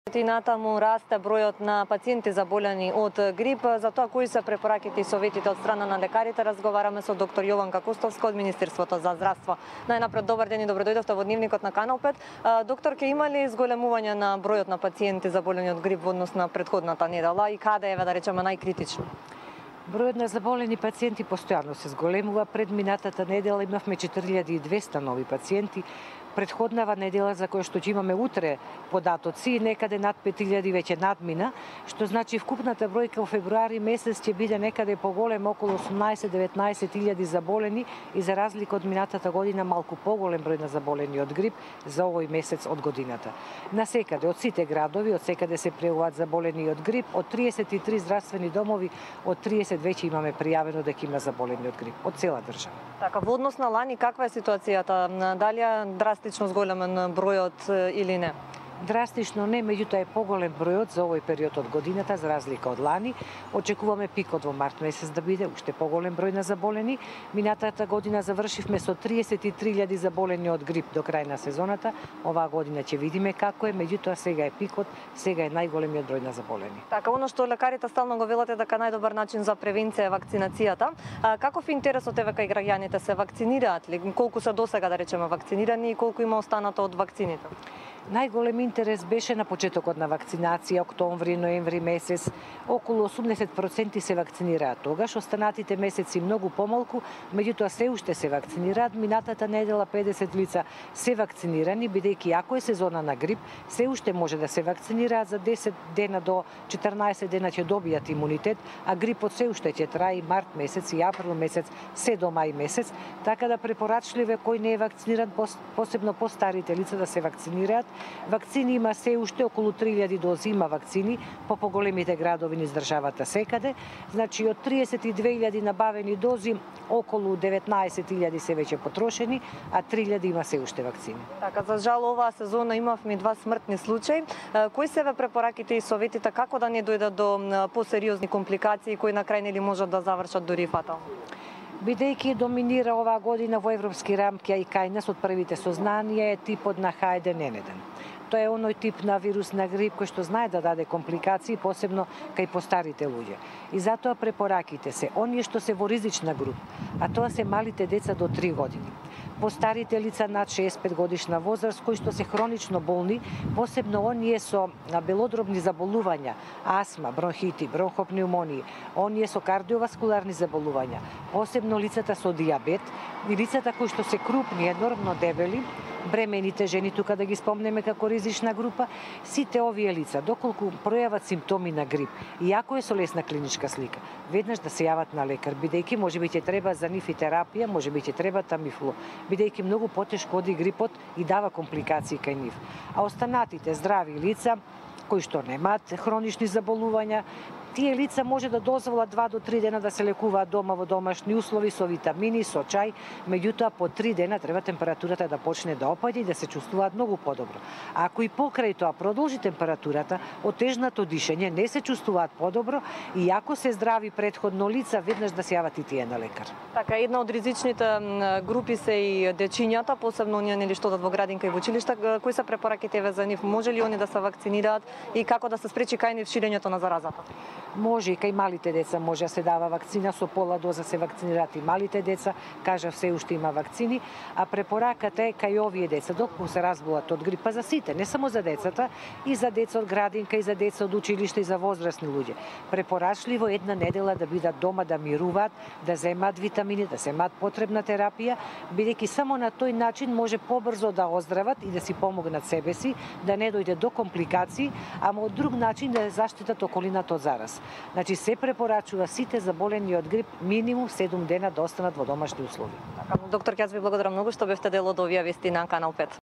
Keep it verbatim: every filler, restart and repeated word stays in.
И натаму расте бројот на пациенти заболени од грип. За тоа кои се препораките и советите од страна на лекарите, разговараме со доктор Јованка Костовска од Министерството за здравство. Најнапред, добар ден и добродојдовте во Дневникот на Канал пет. Доктор, ќе има ли зголемување на бројот на пациенти заболени од грип во однос на претходната недела и каде е, да речеме, најкритично? Бројот на заболени пациенти постојано се зголемува. Пред минатата недела имавме четири илјади и двесте нови пациенти. Предходнава недела, за која што ќе имаме утре податоци, некаде над пет илјади веќе надмина, што значи вкупната бројка во февруари месец ќе биде некаде поголем, околу осумнаесет до деветнаесет илјади заболени и за разлика од минатата година малку поголем број на заболени од грип за овој месец од годината. Насекаде, од сите градови, од секаде се пријавуваат заболени од грип, од триесет и три здравствени домови, од триесет веќе имаме пријавено дека има заболени од грип, од цела држава. Така, во однос на лани, каква е ситуацијата? Дали е драстично зголемен бројот или не? Драстично не, меѓутоа е поголем бројот за овој период од годината, за разлика од лани. Очекуваме пикот во март месец да биде уште поголем број на заболени. Минатата година завршивме со триесет и три илјади заболени од грип до крај на сезоната. Оваа година ќе видиме како е, меѓутоа сега е пикот, сега е најголемиот број на заболени. Така, оно што лекарите стално го велат е дека најдобар начин за превенција е вакцинацијата. А, каков интересот е века и граѓаните се вакцинираат ли? Колку се досега, да речеме, вакцинирани и колку има останато од вакцините? Најголем интерес беше на почетокот на вакцинација, октомври, ноември месец. Околу осумдесет проценти се вакцинираат тогаш, останатите месеци многу помалку, меѓутоа се уште се вакцинираат. Минатата недела педесет лица се вакцинирани, бидејќи ако е сезона на грип, се уште може да се вакцинираат. За десет дена до четрнаесет дена ќе добијат имунитет, а грипот се уште ќе трае и март месец и април месец, се до мај месец. Така да препорачливе кој не е вакциниран, посебно постарите лица да се вакцинираат. Вакцини има се уште, околу три илјади дози има вакцини по поголемите градови низ државата секаде. Значи од триесет и две илјади набавени дози, околу деветнаесет илјади се веќе потрошени, а три илјади има се уште вакцини. Така, за жал оваа сезона имавме два смртни случаи. Кои се ве препораките и советите како да не дојдат до посериозни компликации кои на крај нели можат да завршат дури фатално? Бидејќи доминира оваа година во европски рамки, а и кај нас од првите сознанија е типот на Х еден Ен еден. Тоа е оној тип на вирус на грип кој што знае да даде компликации, посебно кај постарите луѓе. И затоа препораките се оние што се во ризична група, а тоа се малите деца до три години. Постарите лица над шеесет и пет годишна возраст кои што се хронично болни, посебно оние со белодробни заболувања, астма, бронхити, бронхопнеумонии, оние со кардиоваскуларни заболувања, посебно лицата со дијабет и лицата кои што се крупни, енормно дебели, бремените жени, тука да ги спомнеме како ризична група, сите овие лица, доколку пројават симптоми на грип, и ако е со лесна клиничка слика, веднаш да се јават на лекар, бидејќи можеби ќе треба за нив и терапија, можеби ќе треба тамифлу, бидејќи многу потешко оди грипот и дава компликации кај нив. А останатите здрави лица, кои што немаат хронични заболувања, тие лица може да дозволат два до три дена да се лекуваат дома во домашни услови со витамини, со чај, меѓутоа по три дена треба температурата да почне да опаѓа и да се чувствуваат многу подобро. А ако и покрај тоа продолжи температурата, отежнато дишење, не се чувствуваат подобро и ако се здрави претходно лица, веднаш да се јават и тие на лекар. Така, една од ризичните групи се и дечињата, посебно оние нели што одат во градинка и во училишта. Кои се препораките ве за нив? Може ли они да се вакцинираат и како да се спречи кај нив ширењето на заразата? Може и кај малите деца може да се дава вакцина, со пола доза се вакцинираат и малите деца, кажав се уште има вакцини, а препораката е кај овие деца, доколку се разболат од грип, па за сите, не само за децата, и за деца од градинка, и за деца од училиште, и за возрастни луѓе. Препорачливо една недела да бидат дома, да мируваат, да земаат витамини, да земаат потребна терапија, бидејќи само на тој начин може побрзо да оздрават и да си помогнат себе си, да не дојде до компликации, ама од друг начин да заштитат околината од зараз. Значи се препорачува сите заболени од грип минимум седум дена да останат во домашни услови. Така, доктор, ќе ви благодарам многу што бевте дел од овие вести на Канал пет.